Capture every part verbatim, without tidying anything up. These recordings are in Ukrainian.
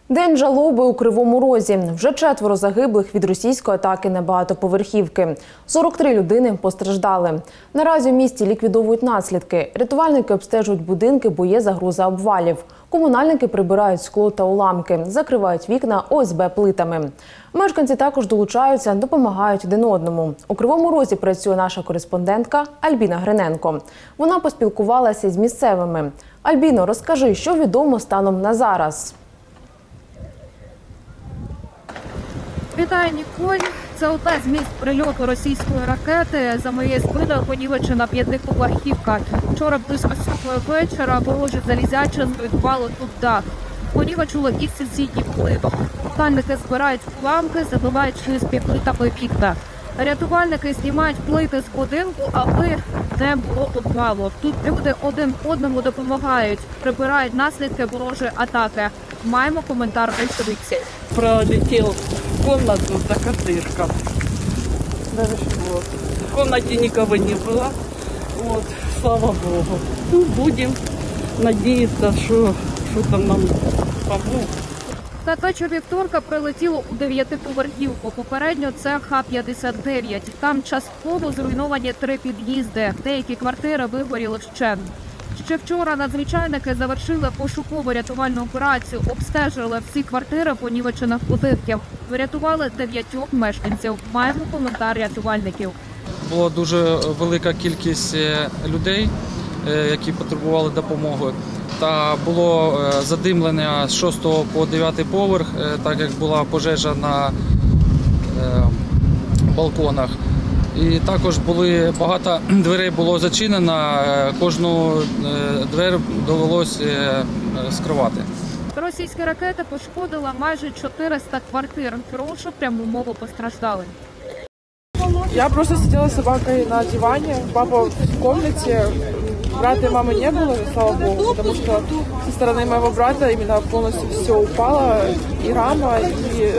День жалоби у Кривому Розі. Вже четверо загиблих від російської атаки на багатоповерхівки. сорок три людини постраждали. Наразі в місті ліквідовують наслідки. Рятувальники обстежують будинки, бо є загроза обвалів. Комунальники прибирають скло та уламки, закривають вікна О С Б плитами. Мешканці також долучаються, допомагають один одному. У Кривому Розі працює наша кореспондентка Альбіна Гриненко. Вона поспілкувалася з місцевими. Альбіно, розкажи, що відомо станом на зараз? Вітаю, Ніколь. Це одна з місць прильоту російської ракети. За моєю спиною понівечена п'ятиповерхівка. Вчора близько сьомої вечора вороже залізяче збивало тут дах. Понівечило і сусідній будинок. Комунальники збирають уламки, забивають шизки плитами вікна. Рятувальники знімають плити з будинку, аби не було обвалу. Тут люди один одному допомагають, прибирають наслідки ворожої атаки. Маємо коментар очевидців. Пролетел в комнату за косырком. Даже вот. В комнате никого не было. Вот, слава Богу. Ну, будем надеяться, что что-то нам помогут. Надвечір вівторка прилетіло у дев'ятиповерхівку. Попередньо це Х п'ятдесят дев'ять. Там частково зруйновані три під'їзди. Деякі квартири вигоріли вщент. Ще вчора надзвичайники завершили пошукову рятувальну операцію, обстежили всі квартири понівечених будинків. Врятували дев'ятьох мешканців. Маємо коментар рятувальників. Була дуже велика кількість людей, які потребували допомоги. Та було задимлення з шостого по дев'ятий поверх, так як була пожежа на балконах. І також були, багато дверей було зачинено, кожну двері довелося скривати. Російська ракета пошкодила майже чотириста квартир. Прошу пряму мову постраждалих. Я просто сидела с собакой на диване, папа в комнате, брата и мамы не было, слава богу, потому что со стороны моего брата именно полностью все упало, и рама, и...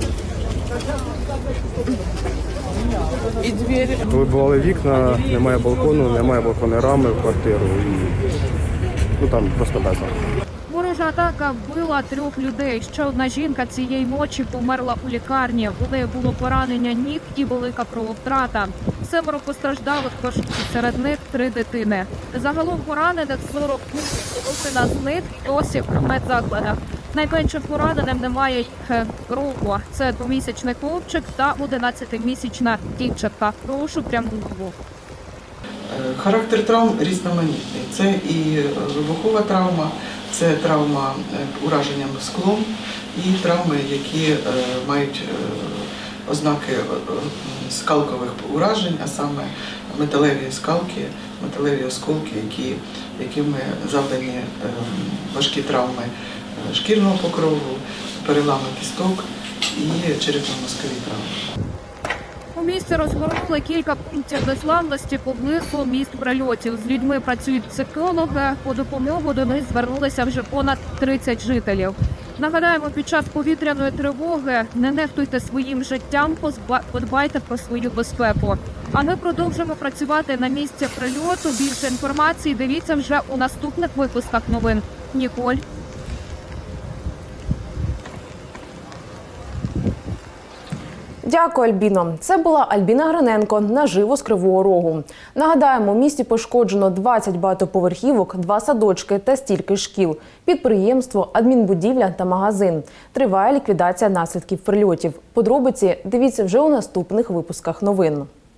і двері. Вибивали вікна, немає балкону, немає балконної рами в квартиру і ну, там просто безлад. Ворожа атака вбила трьох людей. Ще одна жінка цієї ночі померла у лікарні. У неї було поранення ніг і велика крововтрата. Семеро постраждалих, тож серед них три дитини. Загалом поранених сорок половина з них досі в медзакладах. Найменшим пораненим немає року. Це двомісячний хлопчик та одинадцятимісячна дівчинка. Прошу пряму мову. Характер травм різноманітний. Це і вибухова травма, це травма ураженням склом і травми, які мають ознаки скалкових уражень, а саме металеві скалки, металеві осколки, які, якими завдані важкі травми шкірного покрову, перелами кісток і черепно-мозкові травми. У місті розгорнули кілька пунктів незламності поблизу місць прильотів. З людьми працюють психологи. По допомогу до них звернулися вже понад тридцять жителів. Нагадаємо, під час повітряної тривоги не нехтуйте своїм життям, подбайте про свою безпеку. А ми продовжимо працювати на місці прильоту. Більше інформації дивіться вже у наступних випусках новин. Ніколь. Дякую, Альбіно. Це була Альбіна Гриненко наживо з Кривого Рогу. Нагадаємо, у місті пошкоджено двадцять багатоповерхівок, два садочки та стільки шкіл, підприємство, адмінбудівля та магазин. Триває ліквідація наслідків прильотів. Подробиці дивіться вже у наступних випусках новин.